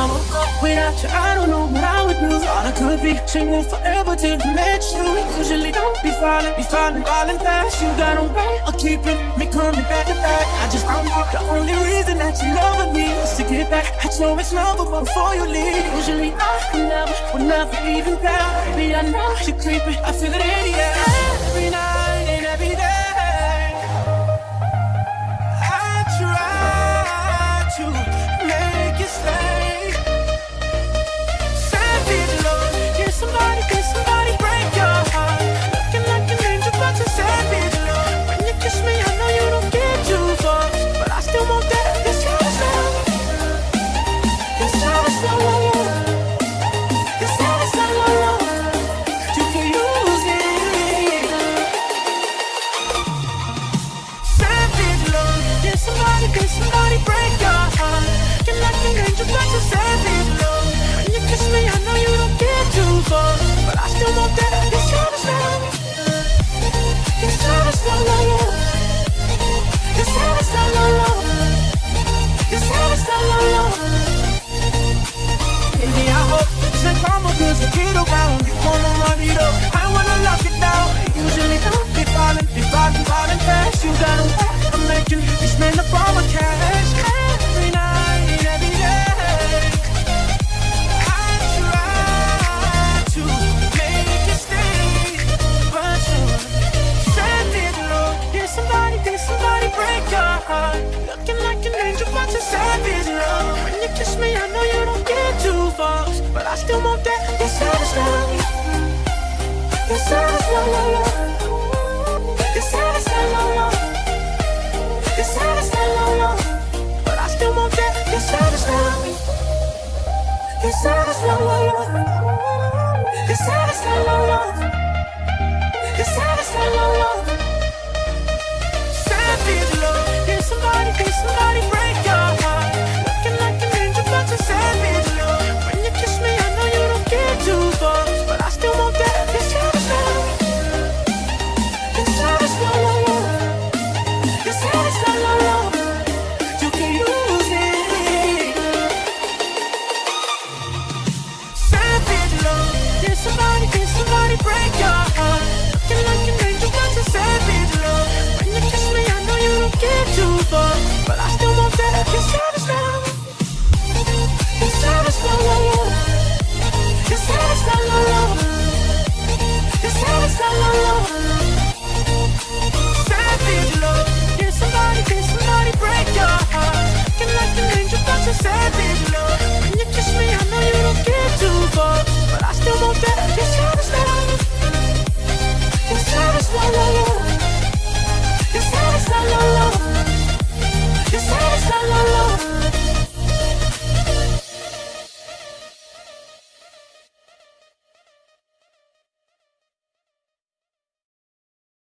I woke up without you, I don't know what I would do. Thought I could be single forever till I met you. Usually don't be falling fast. You got on right, or keeping me coming back to back. I just found out the only reason that you love me is to get back at your ex-lover before you leave. Usually I would never even doubt. Baby, I know you're creeping, I feel it in the air. Every night and every day I try to make you stay. Savage love, can somebody break your heart? Looking like an angel, but you're savage love. When you kiss me, I know you don't get too far, but I still want that. This savage love, this savage love, this savage love. You can use it. Savage love, can somebody break your heart? Looking like an angel, but you're savage love. When you kiss me, I know you don't get too far, but I still want that. This savage love, this savage love, this savage love, this savage love. Baby, I hope it's a karma, cause I get around. You wanna run it up, I wanna lock it down. Usually don't be falling fast. You got a way of making me spend up all my cash. Every night and every day I try to make you stay, but you're savage love. Did somebody break your heart? Looking like an angel, but you're savage love. When you kiss me, I know you don't get too far, but I still want that. This savage love, this savage love, this savage love, this savage love, but I still want that. This savage love, this savage love, this savage love, this savage love. Savage love, can somebody break your heart? Looking like an angel, but you're savage love. When you kiss me, I know you don't get too far, but I still want that. This savage love, this savage love, this savage love. You can use it. Savage love, can somebody break your heart? Looking like an angel, but you're savage love. When you kiss me, I know you don't get too far, but I still want that. This savage love, this savage love, this savage love, this savage love. Savage love, can somebody break your heart? Looking like an angel, but you're savage love. When you kiss me, I know you don't get